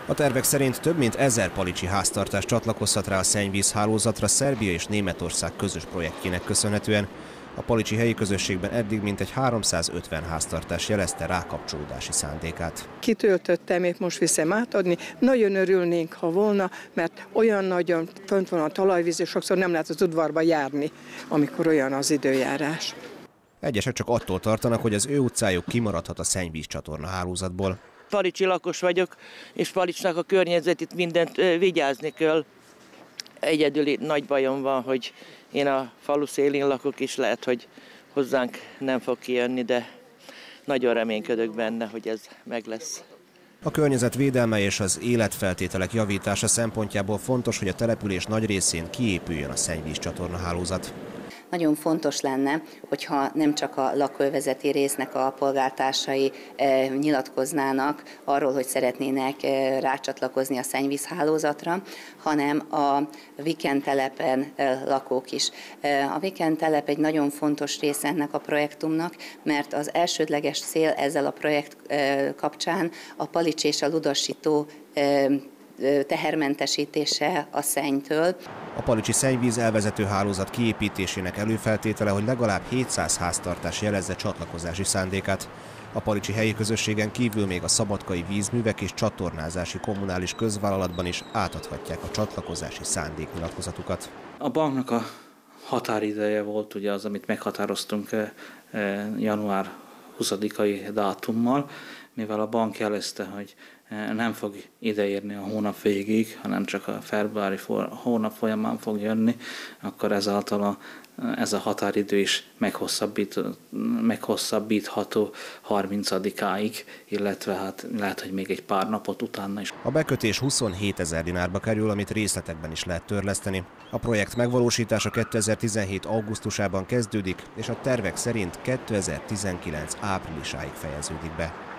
A tervek szerint több mint 1000 palicsi háztartás csatlakozhat rá a szennyvízhálózatra Szerbia és Németország közös projektjének köszönhetően. A palicsi helyi közösségben eddig mintegy 350 háztartás jelezte rákapcsolódási szándékát. Kitöltöttem, épp most viszem átadni. Nagyon örülnénk, ha volna, mert olyan nagyon fönt van a talajvíz, és sokszor nem lehet az udvarba járni, amikor olyan az időjárás. Egyesek csak attól tartanak, hogy az ő utcájuk kimaradhat a szennyvízcsatorna hálózatból. Palicsi lakos vagyok, és Palicsnak a környezetét mindent vigyázni kell. Egyedül nagy bajom van, hogy én a falu szélén lakok, és lehet, hogy hozzánk nem fog kijönni, de nagyon reménykedök benne, hogy ez meg lesz. A környezet védelme és az életfeltételek javítása szempontjából fontos, hogy a település nagy részén kiépüljön a szennyvízcsatorna hálózat. Nagyon fontos lenne, hogyha nem csak a lakóövezeti résznek a polgártársai nyilatkoznának arról, hogy szeretnének rácsatlakozni a szennyvízhálózatra, hanem a vikendtelepen lakók is. A vikendtelep egy nagyon fontos része ennek a projektumnak, mert az elsődleges cél ezzel a projekt kapcsán a Palics és a Ludasító tehermentesítése a szennytől. A palicsi szennyvíz elvezető hálózat kiépítésének előfeltétele, hogy legalább 700 háztartás jelezze csatlakozási szándékát. A palicsi helyi közösségen kívül még a szabadkai vízművek és csatornázási kommunális közvállalatban is átadhatják a csatlakozási szándéknyilatkozatukat. A banknak a határideje volt ugye az, amit meghatároztunk január 20-ai dátummal, mivel a bank jelezte, hogy nem fog ideérni a hónap végig, hanem csak a februári hónap folyamán fog jönni, akkor ezáltal ez a határidő is meghosszabbítható 30-áig, illetve hát lehet, hogy még egy pár napot utána is. A bekötés 27 000 dinárba kerül, amit részletekben is lehet törleszteni. A projekt megvalósítása 2017. augusztusában kezdődik, és a tervek szerint 2019. áprilisáig fejeződik be.